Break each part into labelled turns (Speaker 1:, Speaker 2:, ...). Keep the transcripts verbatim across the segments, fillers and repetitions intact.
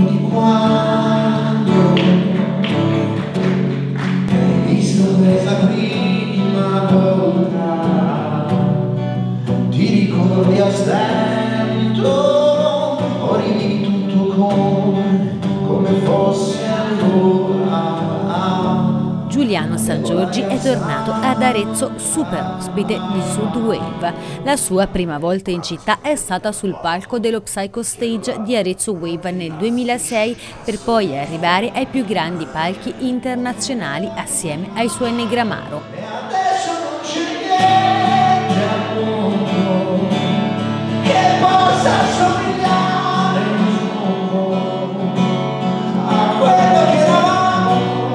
Speaker 1: di quando hai visto per la prima volta, ti ricordi a stento o rivivi tutto come, come fosse allora.
Speaker 2: Giuliano Sangiorgi è tornato ad Arezzo super ospite di Sud Wave. La sua prima volta in città è stata sul palco dello Psycho Stage di Arezzo Wave nel duemilasei, per poi arrivare ai più grandi palchi internazionali assieme ai suoi Negramaro.
Speaker 1: E adesso non c'è niente al mondo che possa somigliare un poco a quello che eravamo,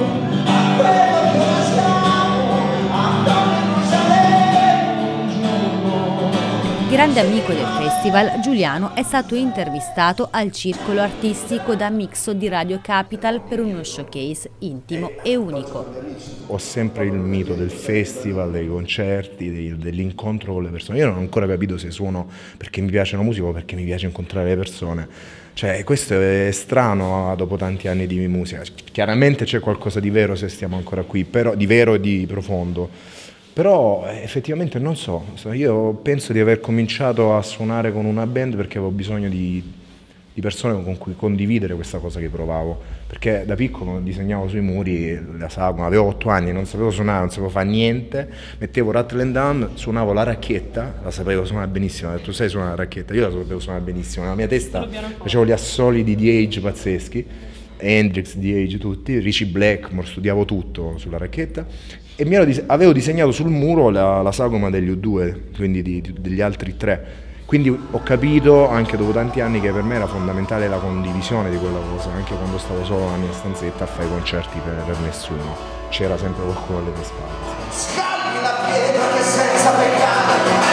Speaker 1: a quello che ora siamo, a dove noi saremo un giorno.
Speaker 2: Grande amico del festival, Giuliano è stato intervistato al circolo artistico da Mixo di Radio Capital per uno showcase intimo e unico.
Speaker 3: Ho sempre il mito del festival, dei concerti, dell'incontro con le persone. Io non ho ancora capito se suono perché mi piace la musica o perché mi piace incontrare le persone. Cioè, questo è strano dopo tanti anni di musica. Chiaramente c'è qualcosa di vero se stiamo ancora qui, però di vero e di profondo. Però effettivamente non so, io penso di aver cominciato a suonare con una band perché avevo bisogno di, di persone con cui condividere questa cosa che provavo, perché da piccolo disegnavo sui muri la sagoma, avevo otto anni, non sapevo suonare, non sapevo fare niente, mettevo rattle and down, suonavo la racchetta, la sapevo suonare benissimo, ho detto sai suonare la racchetta, io la sapevo suonare benissimo, nella mia testa facevo gli assoli di The Age pazzeschi, Hendrix, The Age tutti, Richie Blackmore, studiavo tutto sulla racchetta. E mi ero, avevo disegnato sul muro la, la sagoma degli U due, quindi di, di, degli altri tre. Quindi ho capito, anche dopo tanti anni, che per me era fondamentale la condivisione di quella cosa, anche quando stavo solo nella mia stanzetta a fare i concerti per, per nessuno. C'era sempre qualcuno alle mie spalle.
Speaker 1: Scagli la pietra che senza peccato